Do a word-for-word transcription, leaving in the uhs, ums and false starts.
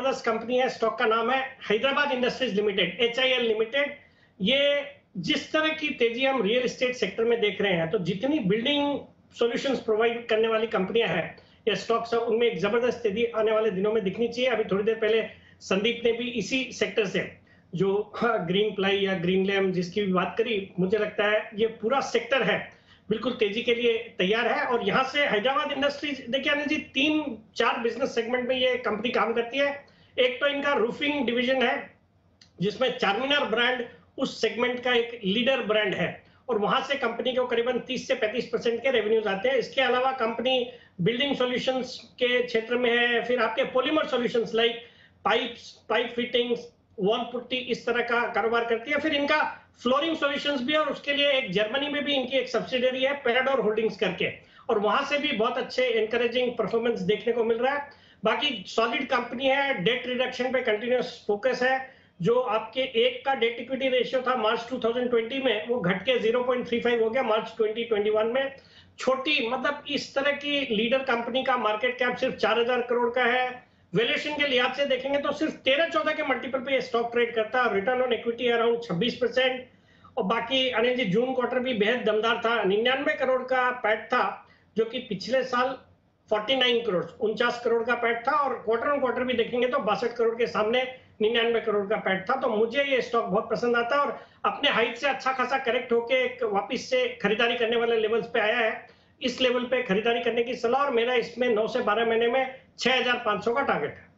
जबरदस्त कंपनी है, स्टॉक का नाम है Hyderabad industries limited, H I L limited. ये जिस तरह की तेजी हम रियल एस्टेट सेक्टर में देख रहे हैं, तो जितनी बिल्डिंग सॉल्यूशंस प्रोवाइड करने वाली कंपनियां हैं या स्टॉक्स है, उनमें एक जबरदस्त तेजी आने वाले दिनों में दिखनी चाहिए। अभी थोड़ी देर पहले संदीप ने भी इसी सेक्टर से जो ग्रीन प्लाई या ग्रीन लैम्प जिसकी भी बात करी, मुझे लगता है ये पूरा सेक्टर है बिल्कुल तेजी के लिए तैयार है। और यहाँ से हैदराबाद इंडस्ट्रीज, देखिए अनिल जी, तीन चार बिजनेस सेगमेंट में ये कंपनी काम करती है। एक तो इनका रूफिंग डिवीजन है जिसमें चारमीनार ब्रांड उस सेगमेंट का एक लीडर ब्रांड है और वहां से कंपनी को करीबन तीस से पैंतीस परसेंट के रेवेन्यूज आते हैं। इसके अलावा कंपनी बिल्डिंग सॉल्यूशंस के क्षेत्र में है, फिर आपके polymer solutions like pipes, pipe fittings, wall putty, इस तरह का कारोबार करती है। फिर इनका फ्लोरिंग सॉल्यूशंस भी है और उसके लिए एक जर्मनी में भी इनकी एक सब्सिडरी है पैराडोर होल्डिंग्स करके, और वहां से भी बहुत अच्छे एनकरेजिंग परफॉर्मेंस देखने को मिल रहा है। बाकी सॉलिड कंपनी है, डेट रिडक्शन पे कंटिन्यूस फोकस है। जो आपके एक का डेट इक्विटी रेशियो था मार्च दो हज़ार बीस में, वो घट के ज़ीरो पॉइंट थ्री फाइव हो गया मार्च दो हज़ार इक्कीस में। छोटी, मतलब इस तरह की लीडर कंपनी का मार्केट कैप सिर्फ चार हज़ार करोड़ का है। वैल्यूएशन के लिहाज से देखेंगे तो सिर्फ तेरह चौदह के मल्टीपल पे ये स्टॉक ट्रेड करता है, रिटर्न ऑन इक्विटी अराउंड छब्बीस परसेंट। और बाकी अनिल जी, जून क्वार्टर भी बेहद दमदार था, निन्यानवे करोड़ का पैट था, जो कि पिछले साल उनचास करोड़ उनचास करोड़ का पैट था, और क्वार्टर ऑन क्वार्टर भी देखेंगे तो बासठ करोड़ के सामने निन्यानवे करोड़ का पैट था। तो मुझे ये स्टॉक बहुत पसंद आता है और अपने हाइट से अच्छा खासा करेक्ट होके वापस से खरीदारी करने वाले लेवल्स पे आया है। इस लेवल पे खरीदारी करने की सलाह, और मेरा इसमें नौ से बारह महीने में छह हज़ार पाँच सौ का टारगेट है।